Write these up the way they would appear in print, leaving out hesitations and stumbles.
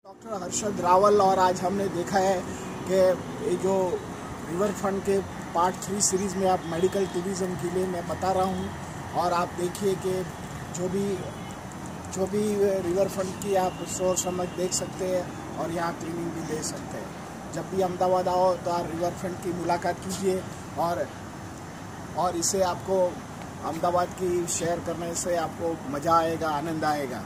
Doctor Harshad Rawal और आज हमने देखा है कि ये जो रिवर फ्रंट के पार्ट 3 सीरीज़ में आप मेडिकल टूरिज़्म के लिए मैं बता रहा हूँ। और आप देखिए कि जो भी रिवर फ्रंट की आप सोर समझ देख सकते हैं और यहाँ क्लीनिंग भी दे सकते हैं। जब भी अहमदाबाद आओ तो आप रिवर फ्रंट की मुलाकात कीजिए और इससे आपको अहमदाबाद की शेयर करने से आपको मज़ा आएगा, आनंद आएगा।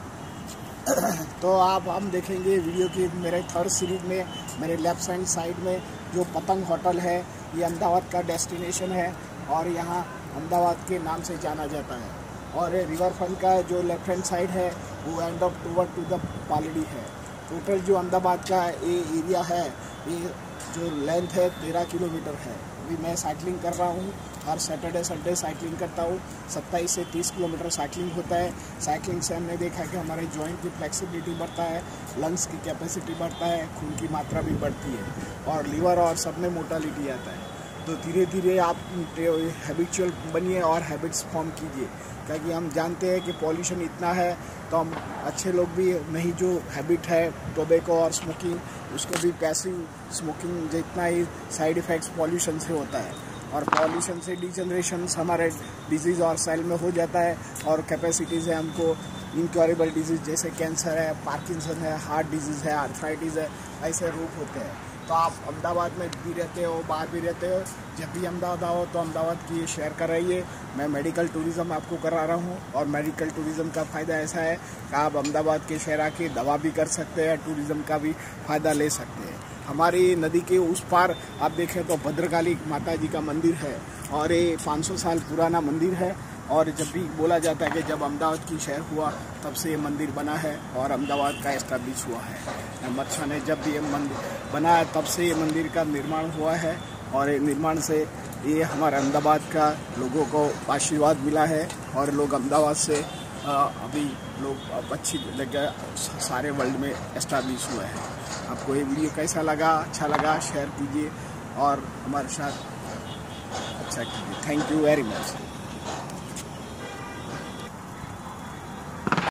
तो हम देखेंगे वीडियो की मेरे थर्ड सीरीज में मेरे लेफ्ट हैंड साइड में जो पतंग होटल है, ये अहमदाबाद का डेस्टिनेशन है और यहाँ अहमदाबाद के नाम से जाना जाता है। और रिवर फ्रंट का जो लेफ्ट हैंड साइड है वो end of to the Paldi है। टोटल जो अहमदाबाद का ये एरिया है, ये जो लेंथ है 13 किलोमीटर है। अभी मैं साइकिलिंग कर रहा हूँ, हर सैटरडे संडे साइकिलिंग करता हूँ। 27 से 30 किलोमीटर साइकिलिंग होता है। साइकिलिंग से हमने देखा कि हमारे जॉइंट की फ्लेक्सिबिलिटी बढ़ता है, लंग्स की कैपेसिटी बढ़ता है, खून की मात्रा भी बढ़ती है और लीवर और सब में मोटालिटी आता है। तो धीरे धीरे आप हैबिचुअल बनिए और हैबिट्स फॉर्म कीजिए, क्योंकि हम जानते हैं कि पॉल्यूशन इतना है तो हम अच्छे लोग भी नहीं, जो हैबिट है टोबैको और स्मोकिंग, उसको भी पैसिव स्मोकिंग जितना ही साइड इफ़ेक्ट्स पॉल्यूशन से होता है। और पॉल्यूशन से डिजनरेशन हमारे डिजीज़ और सेल में हो जाता है और कैपेसिटीज़ है हमको इनक्योरेबल डिजीज़ जैसे कैंसर है, पार्किंसन है, हार्ट डिजीज़ है, आर्थराइटिस है, ऐसे रोग होते हैं। तो आप अहमदाबाद में भी रहते हो, बाहर भी रहते हो, जब भी अहमदाबाद आओ तो अहमदाबाद की शेयर कर रहिए। मैं मेडिकल टूरिज़्म आपको करा रहा हूँ और मेडिकल टूरिज़्म का फ़ायदा ऐसा है कि आप अहमदाबाद के शहर आके दवा भी कर सकते हैं, टूरिज़्म का भी फ़ायदा ले सकते हैं। हमारी नदी के उस पार आप देखें तो भद्रकाली माता जी का मंदिर है और ये 500 साल पुराना मंदिर है। और जब भी बोला जाता है कि जब अहमदाबाद की शहर हुआ तब से ये मंदिर बना है और अहमदाबाद का एस्टैब्लिश हुआ है। अहमद शाह ने जब भी ये मंदिर बनाया तब से ये मंदिर का निर्माण हुआ है और ये निर्माण से ये हमारे अहमदाबाद का लोगों को आशीर्वाद मिला है और लोग अहमदाबाद से अभी लोग अच्छी जगह सारे वर्ल्ड में एस्टैब्लिश हुए हैं। आपको ये वीडियो कैसा लगा? अच्छा लगा शेयर कीजिए और हमारे साथ अच्छा कीजिए। Thank you very much.